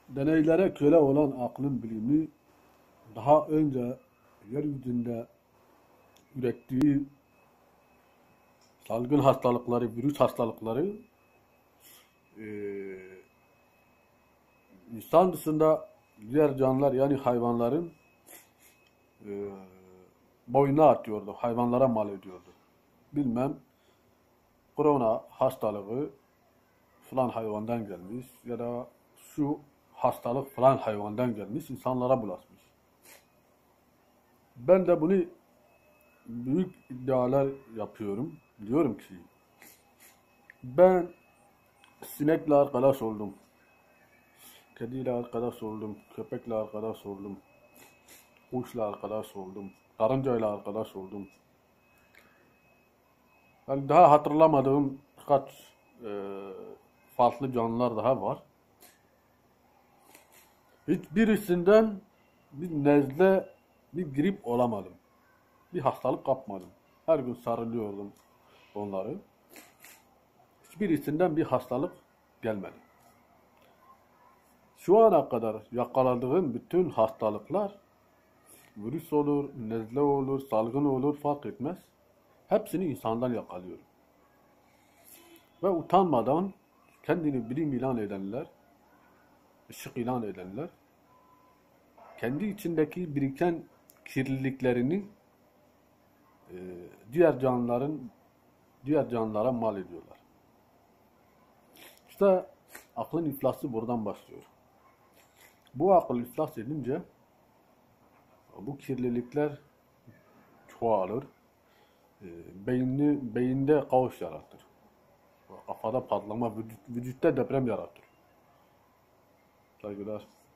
Deneylere köle olan aklın bilimi daha önce yeryüzünde ürettiği salgın hastalıkları, virüs hastalıkları eee, insan dışında diğer canlılar yani hayvanların eee boynuna atıyordu. Hayvanlara mal ediyordu. Bilmem korona hastalığı falan hayvandan gelmiş ya da şu hastalık falan hayvandan gelmiş insanlara bulaşmış. Ben de bunu büyük iddialar yapıyorum. Diyorum ki ben sinekle arkadaş oldum. Kediyle arkadaş oldum. Köpekle arkadaş oldum. Kuşla arkadaş oldum. Karıncayla arkadaş oldum. Yani daha hatırlamadığım birkaç e, farklı canlılar daha var. Hiçbirisinden bir nezle, bir grip olamadım. Bir hastalık kapmadım. Her gün sarılıyordum onları. Hiçbirisinden bir hastalık gelmedi. Şu ana kadar yakaladığım bütün hastalıklar virüs olur, nezle olur, salgın olur fark etmez. Hepsini insandan yakalıyorum. Ve utanmadan kendini bilim ilan edenler, ışık ilan edenler, kendi içindeki biriken kirliliklerini e, diğer canlıların diğer canlılara mal ediyorlar. İşte aklın iflası buradan başlıyor. Bu akıl iflas edince bu kirlilikler çoğalır, e, beyinde kaos yaratır. Kafada patlama, vücutta deprem yaratır. Saygılar.